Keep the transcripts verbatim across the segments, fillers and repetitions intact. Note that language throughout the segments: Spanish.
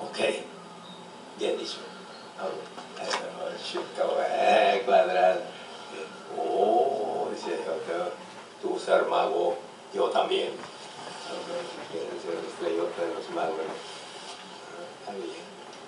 Ok, bien dicho. Eh, cuadrado. Oh, dice, tú ser mago, yo también. Quieren ser el estrellota de los magos. Está bien.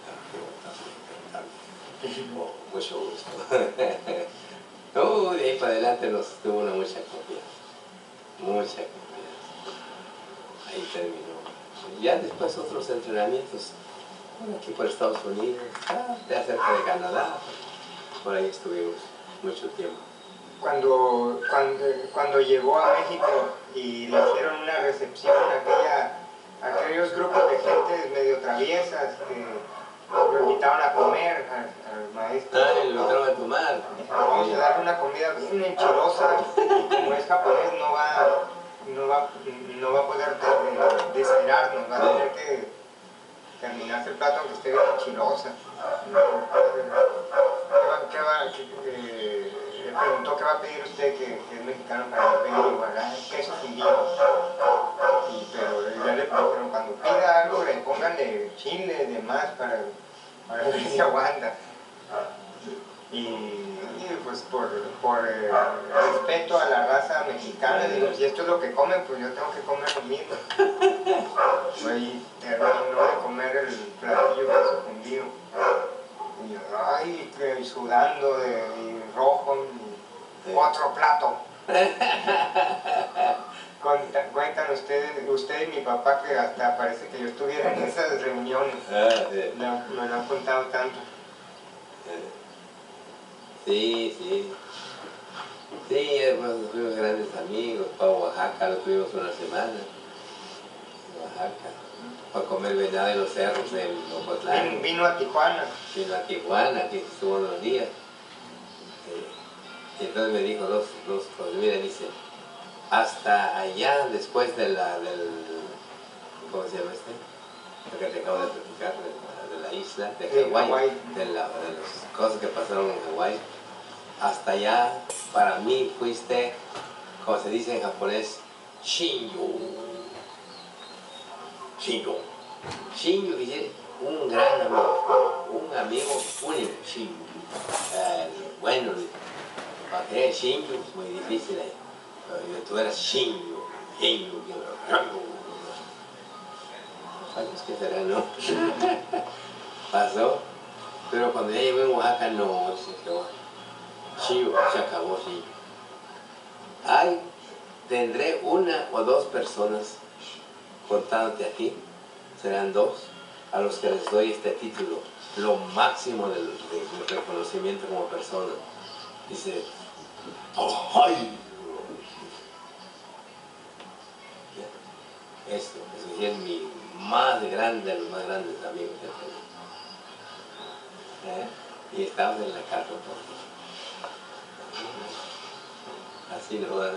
Oh, mucho gusto. Oh, de ahí para adelante nos tuvo una mucha confianza. Mucha confianza. Ahí terminó. Ya después otros entrenamientos. Bueno, aquí por Estados Unidos, ah, de cerca de Canadá. Por ahí estuvimos mucho tiempo. Cuando, cuando, cuando llegó a México y le hicieron una recepción a aquella, a aquellos grupos de gente medio traviesas que lo invitaban a comer al, al maestro. Ah, lo invitaron a tomar. Vamos a darle una comida bien enchilosa y como es japonés no va, no va, no va a poder de, desesperarnos, va a tener que terminarse el plato aunque esté bien enchilosa. ¿Qué va, qué, eh, le preguntó qué va a pedir usted que, que es mexicano para que pedir igual, ah, queso fundido. Y, pero ya le dijeron, cuando pida algo, le pónganle chile de más para, para ver si aguanta. Y, y pues por, por eh, respeto a la raza mexicana, digo, si esto es lo que comen, pues yo tengo que comer lo mismo. Ahí terminó de comer el platillo queso fundido. Y ay, que sudando de, de rojo, y otro plato. Cuentan, cuentan ustedes, usted y mi papá que hasta parece que yo estuviera en esas reuniones. Ah, sí. Me, me lo han contado tanto. Sí, sí. Sí, pues, fuimos grandes amigos. Para Oaxaca lo tuvimos una semana. En Oaxaca. Para comer venado en los cerros del Ocotlán. Vino, vino a Tijuana. Vino a Tijuana, que estuvo unos días. Y entonces me dijo dos, dos cosas. Mira, dice, hasta allá, después de la, del, ¿cómo se llama este? Lo que te acabo de platicar, de la, de la isla, de Hawái, de, la, de las cosas que pasaron en Hawái. Hasta allá, para mí fuiste, como se dice en japonés, Shinyu. Shinyu. Shinyu quiere decir un gran amigo, un amigo único, Shinyu. Eh, bueno, para tener Shinyu es muy difícil. Eh. Tú eras Shinyu, Shinyu, ¿sabes qué será, no? Pasó, pero cuando ya llegué en Oaxaca, no, se acabó. Shinyu, se acabó, Shinyu. Ay, tendré una o dos personas contándote aquí, serán dos, a los que les doy este título, lo máximo del, del reconocimiento como persona. Dice, ¡ay! Esto, es es mi más grande, los más grandes amigos que tengo. ¿Eh? Y estamos en la casa todos. Así no va a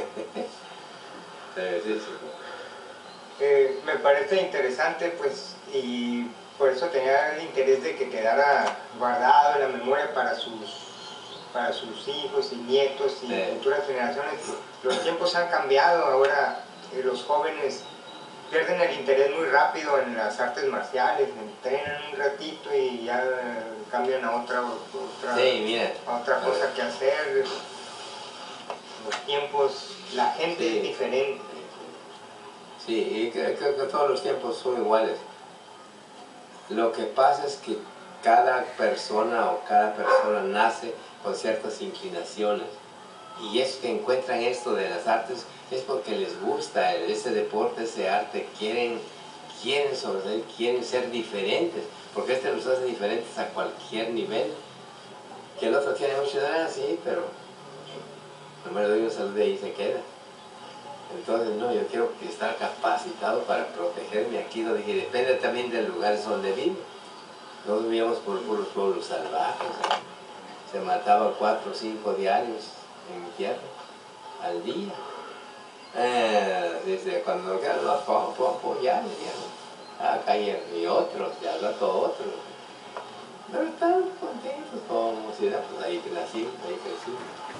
ser. Sí, sí. Eh, me parece interesante, pues, y por eso tenía el interés de que quedara guardado en la memoria para sus, para sus hijos y nietos y sí. Futuras generaciones. Los tiempos han cambiado, ahora eh, los jóvenes pierden el interés muy rápido en las artes marciales, entrenan un ratito y ya cambian a otra, otra, sí, mira. a otra cosa que hacer. Los tiempos, la gente sí. Es diferente. Sí, y creo, creo que todos los tiempos son iguales. Lo que pasa es que cada persona o cada persona nace con ciertas inclinaciones. Y es que encuentran esto de las artes es porque les gusta ese deporte, ese arte, quieren, quieren sobresalir, quieren ser diferentes, porque este los hace diferentes a cualquier nivel. Que el otro tiene mucha edad, sí, pero no me doy una salud y ahí se queda. Entonces, no, yo quiero estar capacitado para protegerme aquí, donde dije, depende también del lugar donde vivo. Nosotros vivíamos por puros pueblos salvajes, ¿eh? Se mataba cuatro o cinco diarios en mi tierra, al día. Eh, desde cuando quedan los pocos ya, acá y otros, ya al rato otros. Pero están contentos como ciudad, pues ahí nací, ahí crecí.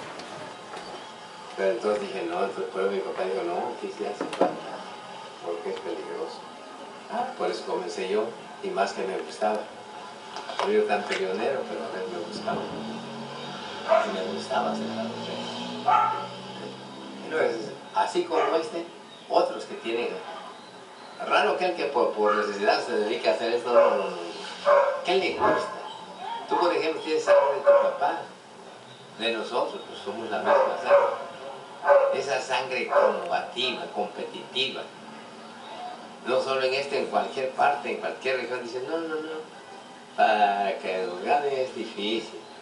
Pero entonces dije, no, entonces por eso mi papá dijo, no, aquí sí hace falta, porque es peligroso. Ah, por eso comencé yo y más que me gustaba. No yo tan peleonero, pero a veces me gustaba. Y me gustaba hacer la mujer. Entonces, así como este, otros que tienen... Raro aquel que por, por necesidad se dedique a hacer esto, no, no, no. ¿Qué le gusta? Tú, por ejemplo, tienes sangre de tu papá, de nosotros, pues somos la misma sangre. Esa sangre combativa, competitiva. No solo en este, en cualquier parte, en cualquier región, dicen, no, no, no. Para que gane es difícil.